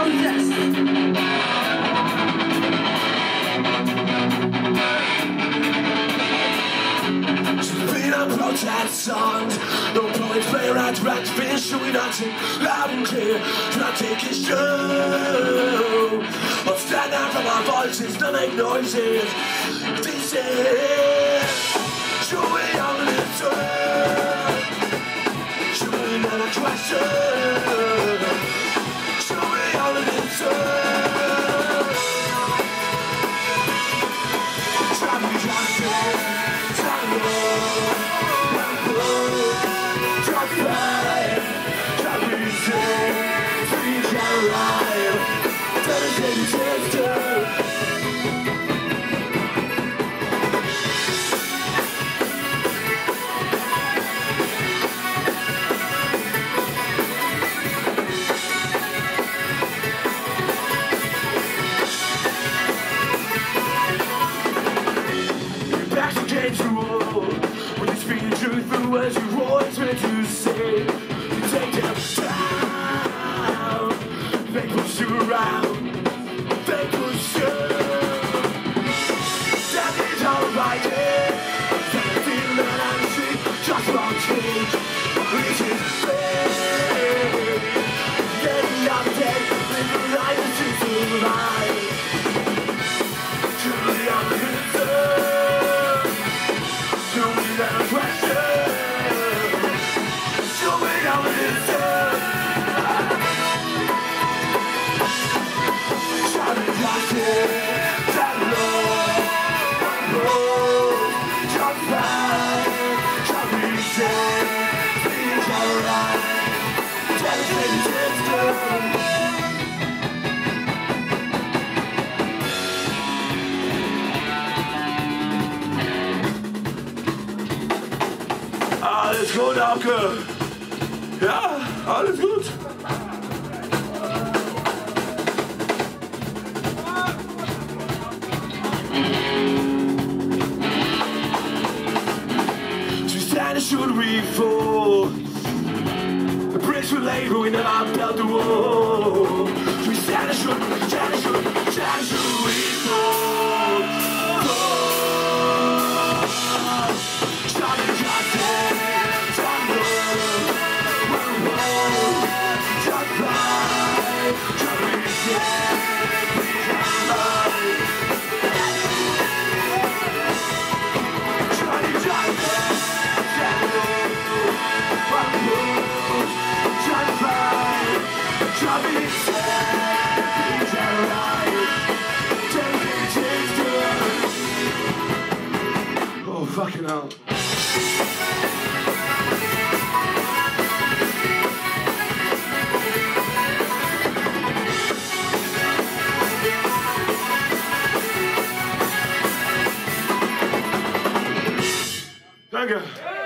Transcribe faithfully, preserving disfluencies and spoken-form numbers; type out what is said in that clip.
Protest songs, no point play right, right, finish we not take loud and clear, do not take his show. But stand out from our voices, don't make noises. This is show me on the turn, show me not a question, show me on the turn. Try me, try me, try me. Back against the wall, when you speak the truth, the words you always meant to say, you take them down, they push you around, they push you. That is alright, that feel that I'm sick, just won't change, which is fair. Getting out of dead, living life is to survive. Truly I'm the concern, show me that question, show me how it is done. Try to touch it, that love, road, jump back, try to reach it, it's alright, dedicated it's done. Alles gut, Auke. Ja, alles gut. To stand should we fall? The bricks were laid, but we never built the wall. We stand should, stand should, stand should we fall? Oh, fucking hell. Danke.